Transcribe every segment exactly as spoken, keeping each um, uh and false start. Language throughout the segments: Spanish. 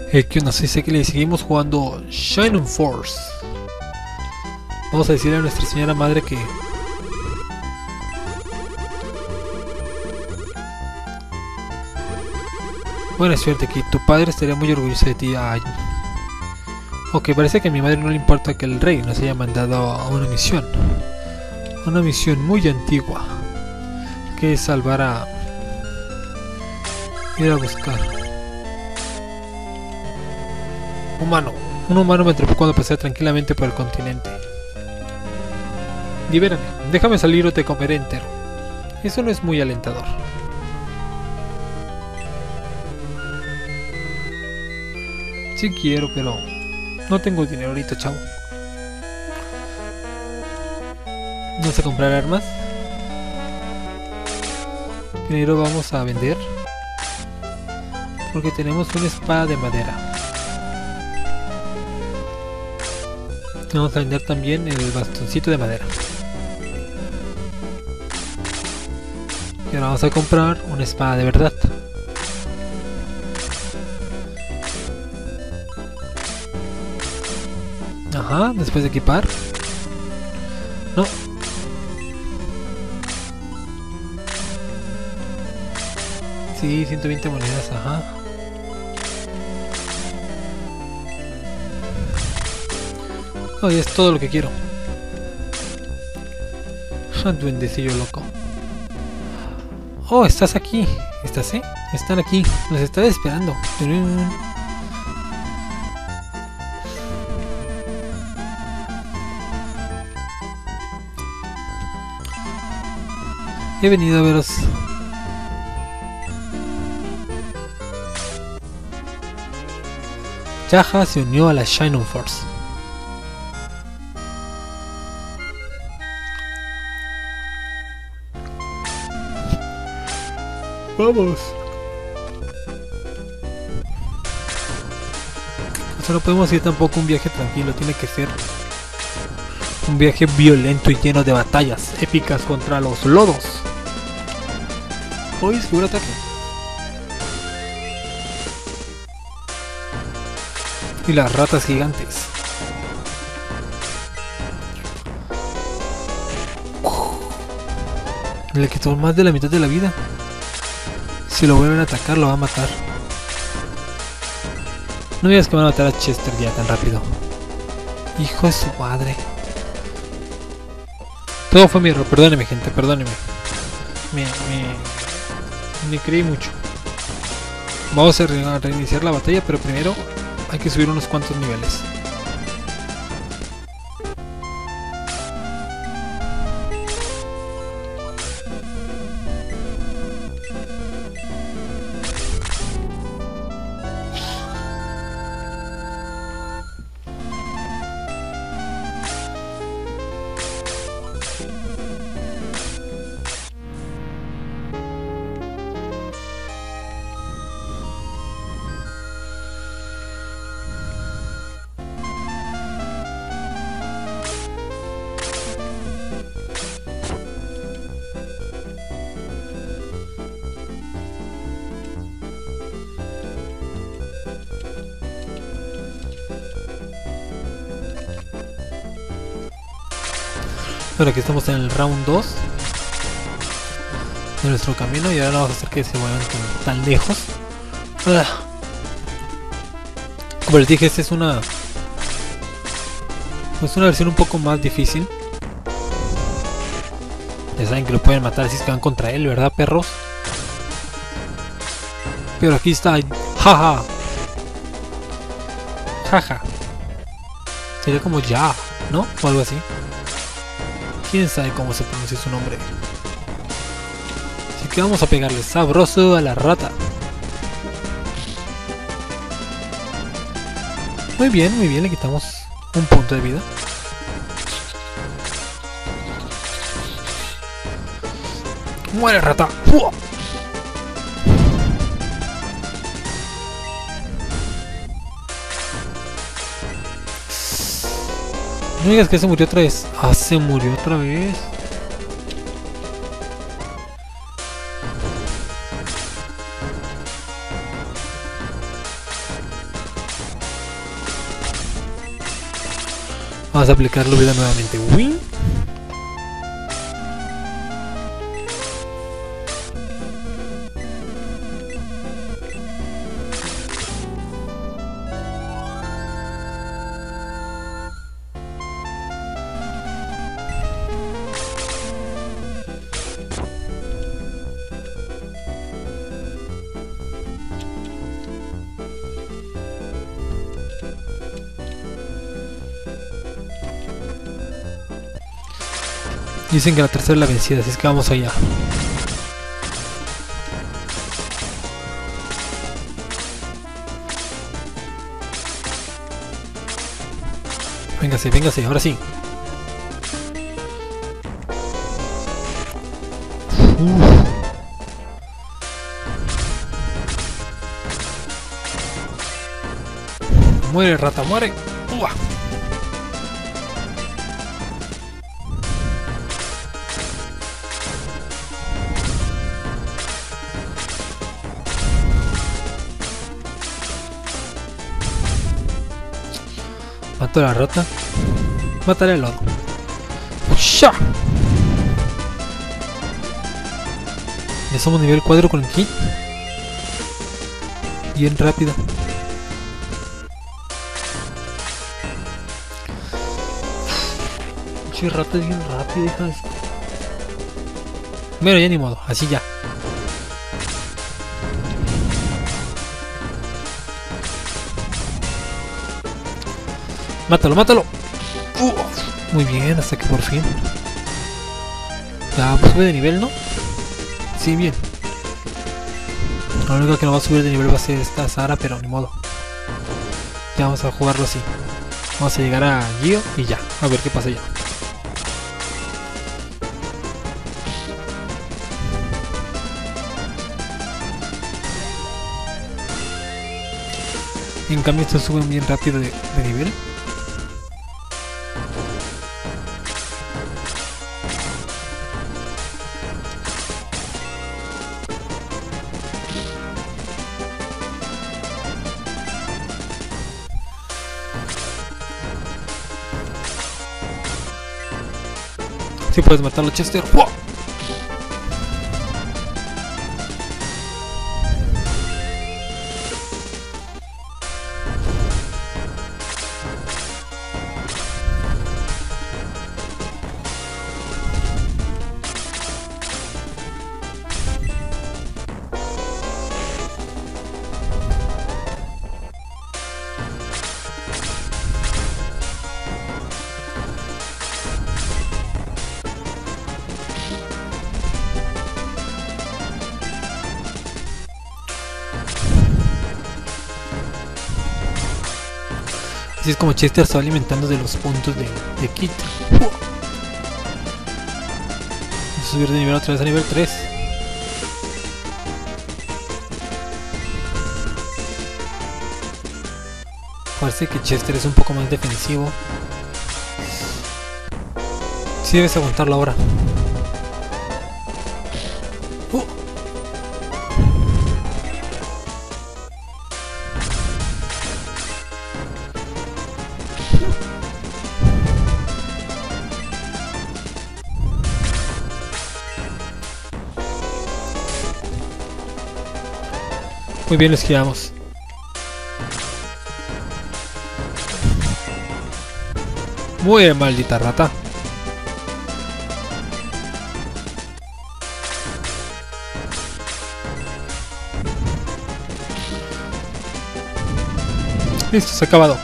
Eh, ¿qué onda? Soy Sekile y seguimos jugando Shining Force. Vamos a decirle a nuestra señora madre que... Buena suerte, que tu padre estaría muy orgulloso de ti. Ay. Ok, parece que a mi madre no le importa que el rey nos haya mandado a una misión. Una misión muy antigua. Que es salvar a... Ir a buscar... Humano. Un humano me atrapó cuando pasé tranquilamente por el continente. Libérame. Déjame salir o te comeré entero. Eso no es muy alentador. Sí quiero, pero no tengo dinero ahorita, chavo. ¿Vamos a comprar armas? Primero vamos a vender. Porque tenemos una espada de madera. Vamos a vender también el bastoncito de madera. Y ahora vamos a comprar una espada de verdad. Ajá, después de equipar. No. Sí, ciento veinte monedas, ajá. Oh, y es todo lo que quiero. Duendecillo loco. Oh, estás aquí. ¿Estás, eh? Están aquí. Nos están esperando. He venido a veros. Yaja se unió a la Shining Force. Vamos. O sea, no podemos ir tampoco un viaje tranquilo, tiene que ser un viaje violento y lleno de batallas épicas contra los lodos. Hoy seguro ataque. Y las ratas gigantes. Le quitó más de la mitad de la vida. Si lo vuelven a atacar, lo va a matar. No me digas que van a matar a Chester ya tan rápido. Hijo de su madre. Todo fue mi error, perdóneme, gente, perdóneme. Me, me, me creí mucho. Vamos a, re a reiniciar la batalla, pero primero hay que subir unos cuantos niveles. Bueno, aquí estamos en el round dos de nuestro camino y ahora no vamos a hacer que se vayan tan, tan lejos. Ah. Como les dije, esta es una es una versión un poco más difícil. Ya saben que lo pueden matar si es que van contra él, ¿verdad, perros? Pero aquí está, jaja, jaja. Sería como ya, ¿no? O algo así. Quién sabe cómo se pronuncia su nombre. Así que vamos a pegarle sabroso a la rata. Muy bien, muy bien, le quitamos un punto de vida. ¡Muere, rata! ¡Fua! No digas que se murió otra vez. Ah, se murió otra vez. Vamos a aplicar la vida nuevamente. Win. Dicen que la tercera es la vencida, así es que vamos allá. Véngase, véngase, ahora sí. Uf. Muere, rata, muere. Uah. Mato a la rata. Mataré al lodo. ¡Usha! Ya somos nivel cuatro con el kit. Bien rápido. Che, rata es bien rápido, hija de... Bueno, ya ni modo, así ya. Mátalo, mátalo. Uh, muy bien, hasta que por fin. Ya, pues sube de nivel, ¿no? Sí, bien. La única que no va a subir de nivel va a ser esta Sara, pero ni modo. Ya vamos a jugarlo así. Vamos a llegar a Gio y ya. A ver qué pasa ya. En cambio estos suben bien rápido de, de nivel. Si puedes matarlo, Chester. ¡Wow! Así es como Chester está alimentando de los puntos de, de Kit. ¡Wow! Subir de nivel otra vez a nivel tres. Parece que Chester es un poco más defensivo. Sí debes aguantarlo ahora. ¡Uh! Muy bien, lo esquivamos. Muy maldita rata. Listo, se ha acabado.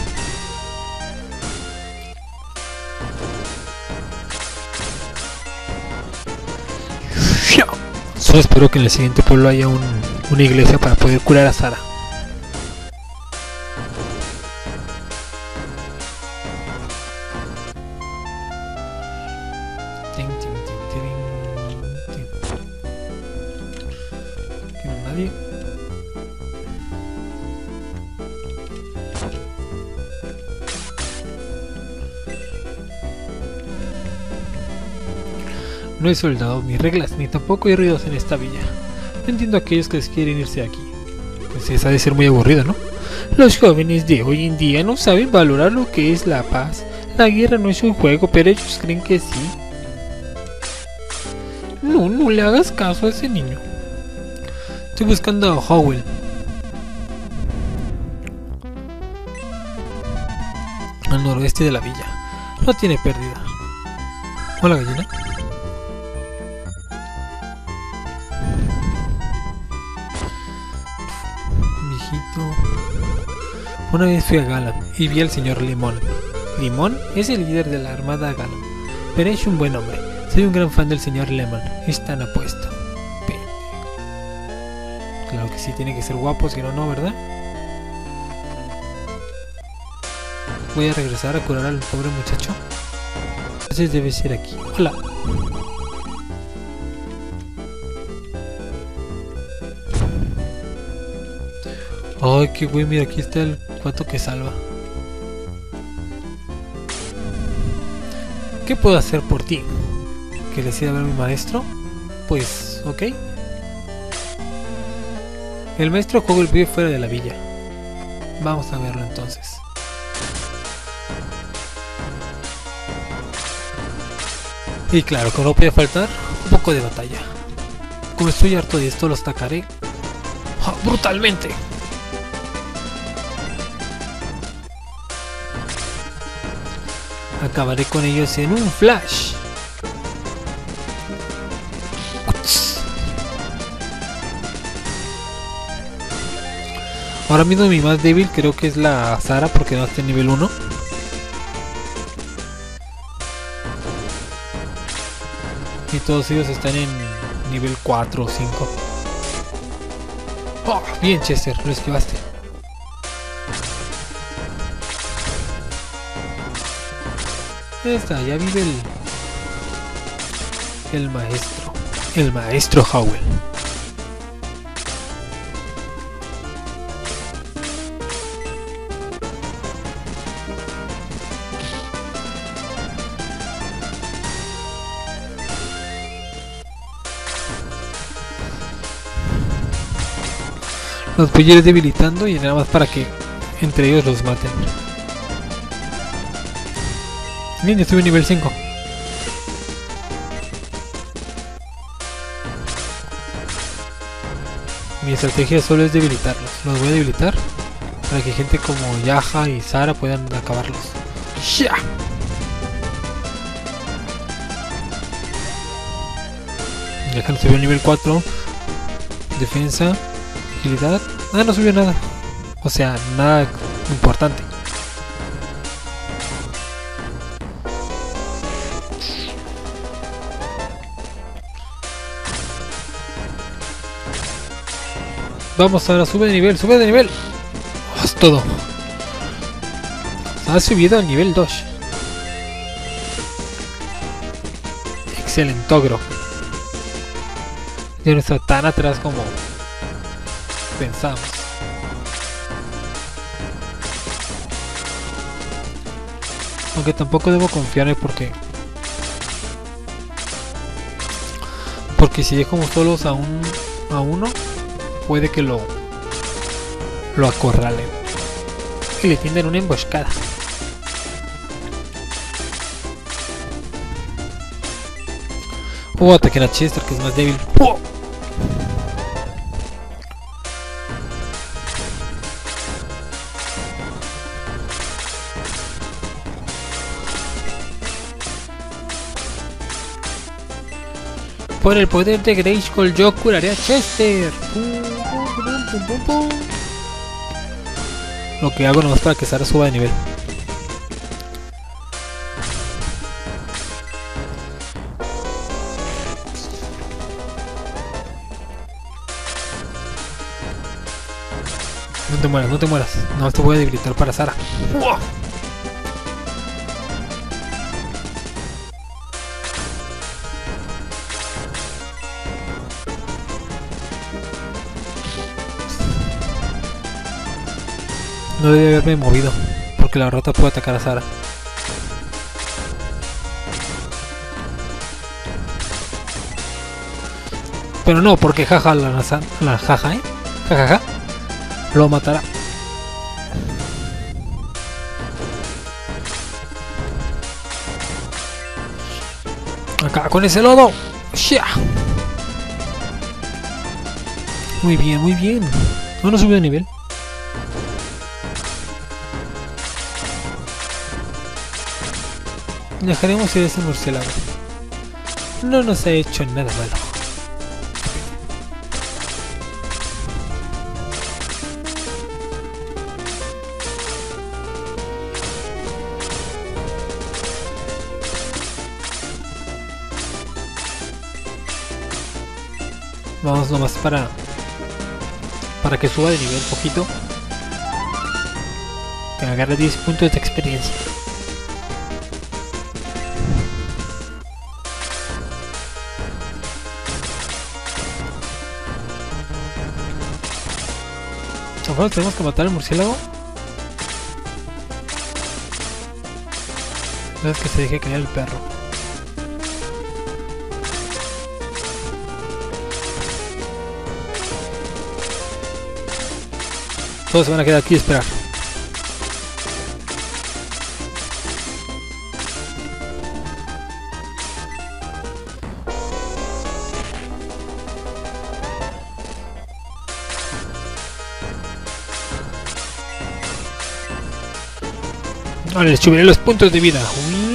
Solo espero que en el siguiente pueblo haya un, una iglesia para poder curar a Sara. Tin, tin, tin, tin, tin. Aquí no hay nadie. No hay soldados ni reglas, ni tampoco hay ruidos en esta villa. No entiendo a aquellos que quieren irse de aquí. Pues esa ha de ser muy aburrido, ¿no? Los jóvenes de hoy en día no saben valorar lo que es la paz, La guerra no es un juego, pero ellos creen que sí. No, no le hagas caso a ese niño. Estoy buscando a Howell. Al noroeste de la villa. No tiene pérdida. Hola, gallina. Viejito. Una vez fui a Galam y vi al señor Limón. Limón es el líder de la armada Galam, pero es un buen hombre. Soy un gran fan del señor Lemon. Es tan apuesto. Pende. Claro que sí, tiene que ser guapo, si no, no, ¿verdad? Voy a regresar a curar al pobre muchacho. Entonces debe ser aquí. Hola. Ay, qué güey, mira, aquí está el cuato que salva. ¿Qué puedo hacer por ti? ¿Que decida ver a mi maestro? Pues, ok. El maestro Howell vive fuera de la villa. Vamos a verlo entonces. Y claro, como no puede faltar, un poco de batalla. Como estoy harto de esto, los atacaré ¡oh, brutalmente! Acabaré con ellos en un flash. Uts. Ahora mismo mi más débil creo que es la Sara porque no está en nivel uno. Y todos ellos están en nivel cuatro o cinco. Oh, bien, Chester, lo esquivaste. Ya está, ya vive el... El maestro. El maestro Howell. Los voy a ir debilitando y nada más para que entre ellos los maten. Bien, ya estuve en nivel cinco. Mi estrategia solo es debilitarlos. Los voy a debilitar para que gente como Yaja y Sara puedan acabarlos. ¡Ya! Yaja no subió a nivel cuatro. Defensa. Agilidad. Ah, no subió nada. O sea, nada importante. Vamos, ahora sube de nivel, sube de nivel. Oh, es todo. Ha subido al nivel dos. Excelente, ogro. Ya no está tan atrás como pensamos. Aunque tampoco debo confiarme porque porque si dejamos solos a un a uno puede que lo lo acorralen y le tienden una emboscada. Oh, ataquen a Chester, que es más débil. ¡Oh! Por el poder de Grayskull yo curaré a Chester. Pum, pum, pum, pum, pum. Lo que hago nomás para que Sara suba de nivel. No te mueras, no te mueras. No te voy a debilitar para Sara. ¡Uah! No debe haberme movido, porque la rota puede atacar a Sara. Pero no, porque jaja la, la jaja, ¿eh? Jajaja. Lo matará. Acá con ese lodo. ¡Shia! Muy bien, muy bien. No nos subió de nivel. Dejaremos ir a ese murciélago. No nos ha hecho nada malo. Vamos nomás para para que suba de nivel poquito, que agarre diez puntos de experiencia. Ahora tenemos que matar al murciélago. No es que se deje caer el perro. Todos se van a quedar aquí y esperar. Ahora les subiré los puntos de vida.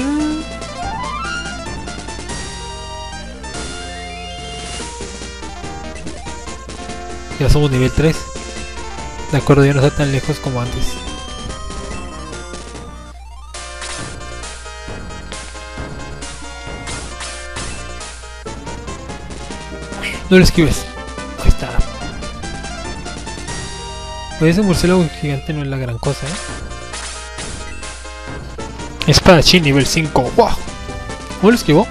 Ya somos nivel tres. De acuerdo, ya no está tan lejos como antes. No lo esquives. Ahí está. Pues ese murciélago gigante no es la gran cosa, ¿eh? Espadachín nivel cinco. ¡Wow! ¿Cómo lo esquivó?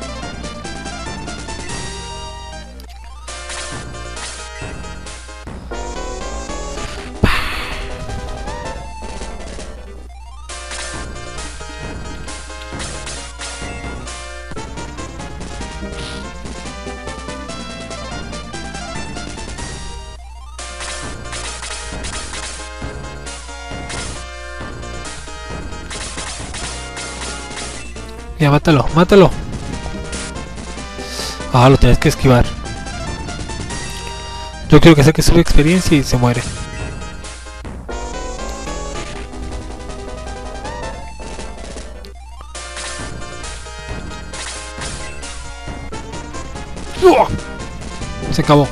Ya, mátalo, mátalo. Ah, lo tienes que esquivar. Yo quiero que saque su experiencia y se muere. ¡Uah! Se acabó.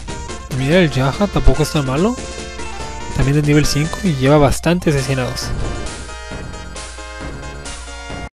Mira, el Yaja tampoco es tan malo. También de nivel cinco y lleva bastantes asesinados.